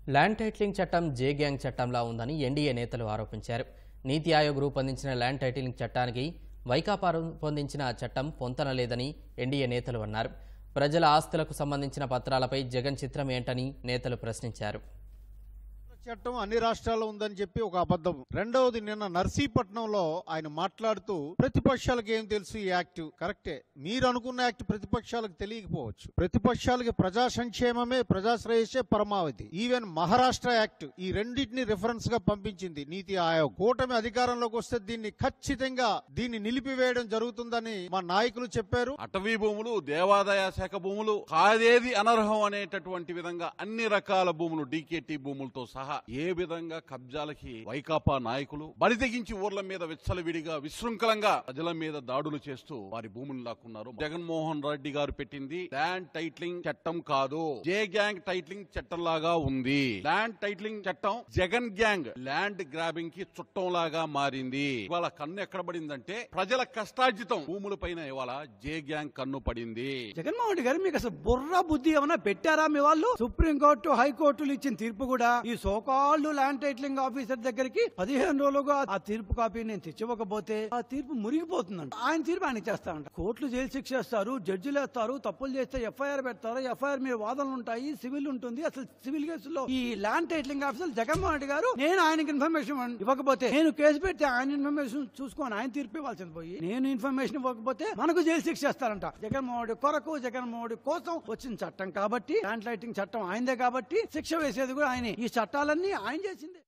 Land titling చట్టం జే gang చట్టంలా ఉందని NDA నేతలు ఆరోపించారు. నీతి ఆయోగ్ రూపొందించిన ల్యాండ్ టైటిలింగ్ చట్టానికి వైకాపా రూపొందించిన చట్టం పొంతన లేదని ఎన్డీఏ నేతలు అన్నారు. ప్రజల ఆస్తులకు సంబంధించిన పత్రాలపై జగన్ చిత్రం ఏంటని నేతలు ప్రశ్నించారు. చట్టం అన్ని రాష్ట్రాల్లో ఉందని చెప్పి ఒక అబద్ధం. రెండవది, నిన్న నర్సీపట్నంలో ఆయన మాట్లాడుతూ ప్రతిపక్షాలకు ఏం తెలుసు ఈ యాక్ట్ కరెక్టే, మీరు అనుకున్న యాక్ట్ ప్రతిపక్షాలకు తెలియకపోవచ్చు. ప్రతిపక్షాలకి ప్రజా సంక్షేమమే ప్రజాశ్రేయసే పరమావధి. ఈవెన్ మహారాష్ట్ర యాక్ట్ ఈ రెండింటిని రిఫరెన్స్ గా పంపించింది నీతి ఆయోగ్. కూటమి అధికారంలోకి వస్తే దీన్ని ఖచ్చితంగా నిలిపివేయడం జరుగుతుందని మా నాయకులు చెప్పారు. అటవీ భూములు, దేవాదాయ శాఖ భూములు, కాదేది అనర్హం అనేటటువంటి విధంగా అన్ని రకాల భూములు, డీకేటీ భూములతో సహా ఏ విధంగా కబ్జాలకి వైకాపా నాయకులు బలి తెగించి ఊర్ల మీద విచ్చలవిడిగా విశృంఖలంగా ప్రజల మీద దాడులు చేస్తూ వారి భూములు లాక్కున్నారు. జగన్మోహన్ రెడ్డి గారు పెట్టింది ల్యాండ్ టైటిలింగ్ చట్టం కాదు, జే గ్యాంగ్ టైటిలింగ్ చట్టం లాగా ఉంది. ల్యాండ్ టైటిలింగ్ చట్టం జగన్ గ్యాంగ్ ల్యాండ్ గ్రాబింగ్ కి చుట్టం లాగా మారింది. ఇవాళ కన్ను ఎక్కడ పడిందంటే ప్రజల కష్టార్జితం భూముల పైన ఇవాళ జే గ్యాంగ్ కన్ను పడింది. జగన్మోహన్ రెడ్డి గారు మీకు అసలు బుర్రా బుద్ధి ఏమైనా పెట్టారా? మీ వాళ్ళు సుప్రీంకోర్టు, హైకోర్టులు ఇచ్చిన తీర్పు కూడా ఈ సోకాళ్ళు ల్యాండ్ టైటిలింగ్ ఆఫీసర్ దగ్గరికి 15 రోజులుగా ఆ తీర్పు కాపీ నేను తెచ్చివ్వకపోతే ఆ తీర్పు మురిగిపోతుందంట. ఆయన తీర్పు ఆయన చేస్తారంట. కోర్టులు జైలు శిక్ష వేస్తారు, జడ్జిలు వేస్తారు, తప్పులు చేస్తే ఎఫ్ఐఆర్ పెడతారు, ఎఫ్ఐఆర్ మీద వాదనలు ఉంటాయి, సివిల్ ఉంటుంది. అసలు సివిల్ కేసుల్లో ఈ land titling officer Jaganmohan Reddy గారు నేను ఆయనకి ఇన్ఫర్మేషన్ ఇవ్వకపోతే, నేను కేసు పెడితే ఆయన ఇన్ఫర్మేషన్ చూసుకొని ఆయన తీర్పు ఇవ్వాల్సింది పోయి నేను ఇన్ఫర్మేషన్ ఇవ్వకపోతే మనకు జైలు శిక్ష వేస్తారంట. జగన్మోహన్ రెడ్డి కొరకు, జగన్మోహన్ రెడ్డి కోసం వచ్చిన చట్టం కాబట్టి, ల్యాండ్ టైటిలింగ్ చట్టం ఆయనదే కాబట్టి శిక్ష వేసేది కూడా ఆయన. ఈ చట్టాలన్నీ ఆయన చేసింది.